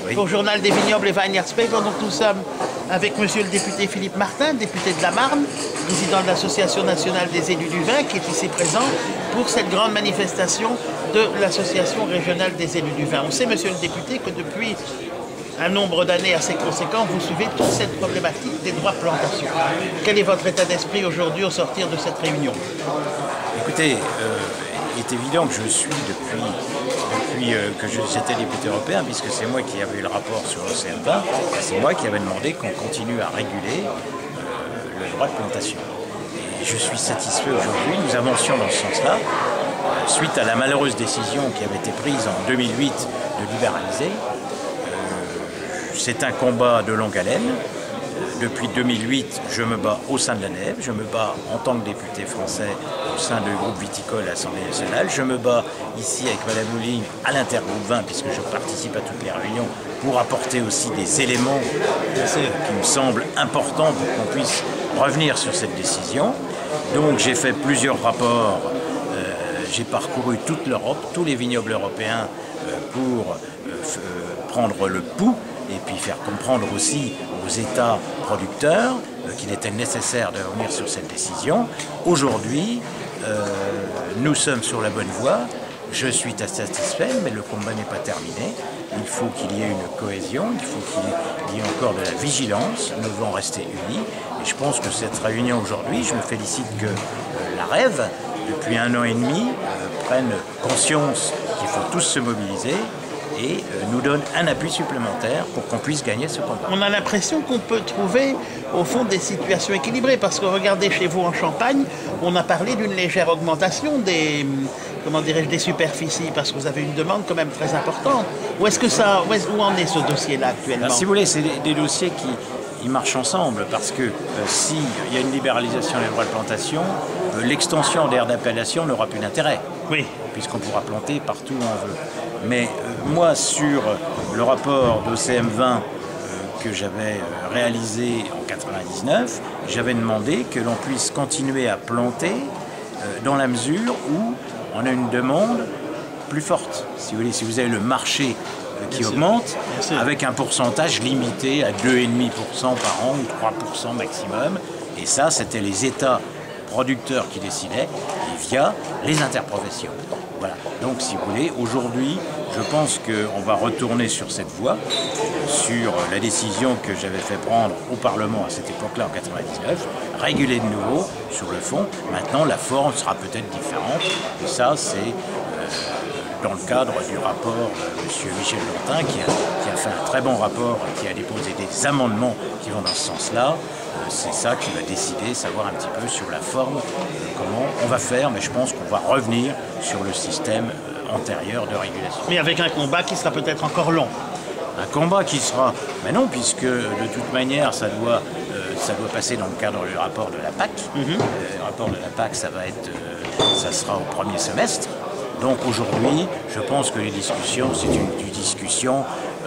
Oui. Pour Journal des Vignobles et Weihnachtspeter. Donc nous sommes avec monsieur le député Philippe Martin, député de la Marne, président de l'Association nationale des élus du vin, qui est ici présent pour cette grande manifestation de l'Association régionale des élus du vin. On sait, monsieur le député, que depuis un nombre d'années assez conséquent, vous suivez toute cette problématique des droits de plantation. Quel est votre état d'esprit aujourd'hui au sortir de cette réunion? Écoutez, il est évident que je suis depuis que j'étais député européen, puisque c'est moi qui avais eu le rapport sur l'OCM20, c'est moi qui avais demandé qu'on continue à réguler le droit de plantation. Et je suis satisfait aujourd'hui, nous avancions dans ce sens-là, suite à la malheureuse décision qui avait été prise en 2008 de libéraliser. C'est un combat de longue haleine. Depuis 2008, je me bats au sein de la NEV, je me bats en tant que député français au sein du groupe viticole à l'Assemblée nationale, je me bats ici avec Mme Mouligne à l'intergroupe 20 puisque je participe à toutes les réunions pour apporter aussi des éléments qui me semblent importants pour qu'on puisse revenir sur cette décision. Donc j'ai fait plusieurs rapports, j'ai parcouru toute l'Europe, tous les vignobles européens pour prendre le pouls et puis faire comprendre aussi aux États producteurs qu'il était nécessaire de revenir sur cette décision. Aujourd'hui, nous sommes sur la bonne voie. Je suis satisfait, mais le combat n'est pas terminé. Il faut qu'il y ait une cohésion, il faut qu'il y ait encore de la vigilance. Nous devons rester unis. Et je pense que cette réunion aujourd'hui, je me félicite que la REV, depuis 1 an et demi, prenne conscience qu'il faut tous se mobiliser et nous donne un appui supplémentaire pour qu'on puisse gagner ce combat. On a l'impression qu'on peut trouver au fond des situations équilibrées, parce que regardez chez vous en Champagne, on a parlé d'une légère augmentation des, comment dirais-je, des superficies, parce que vous avez une demande quand même très importante. Où en est ce dossier-là actuellement? Alors, si vous voulez, c'est des dossiers qui marchent ensemble, parce que s'il y a une libéralisation des droits de plantation, l'extension d'aires d'appellation n'aura plus d'intérêt. Oui. Puisqu'on pourra planter partout où on veut. Mais moi, sur le rapport d'OCM20 que j'avais réalisé en 1999, j'avais demandé que l'on puisse continuer à planter dans la mesure où on a une demande plus forte. Si vous voulez, si vous avez le marché qui augmente, avec un pourcentage limité à 2,5% par an ou 3% maximum. Et ça, c'était les États producteurs qui décidaient, et via les interprofessions. Voilà. Donc, si vous voulez, aujourd'hui, je pense qu'on va retourner sur cette voie, sur la décision que j'avais fait prendre au Parlement à cette époque-là, en 1999, réguler de nouveau sur le fond. Maintenant, la forme sera peut-être différente, et ça, c'est dans le cadre du rapport de M. Michel Lantin, qui a fait un très bon rapport et qui a déposé des amendements qui vont dans ce sens-là. C'est ça qui va décider, savoir un petit peu sur la forme, comment on va faire, mais je pense qu'on va revenir sur le système antérieur de régulation. Mais avec un combat qui sera peut-être encore long. Un combat qui sera... Mais non, puisque de toute manière, ça doit passer dans le cadre du rapport de la PAC. Le rapport de la PAC, ça sera au premier semestre. Donc aujourd'hui, je pense que les discussions, c'est une discussion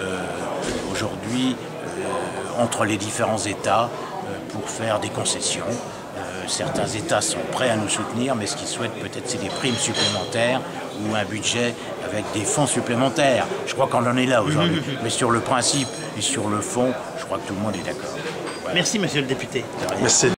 aujourd'hui entre les différents États pour faire des concessions. Certains États sont prêts à nous soutenir, mais ce qu'ils souhaitent peut-être, c'est des primes supplémentaires ou un budget avec des fonds supplémentaires. Je crois qu'on en est là aujourd'hui. Mais sur le principe et sur le fond, je crois que tout le monde est d'accord. Voilà. Merci, monsieur le député. Merci.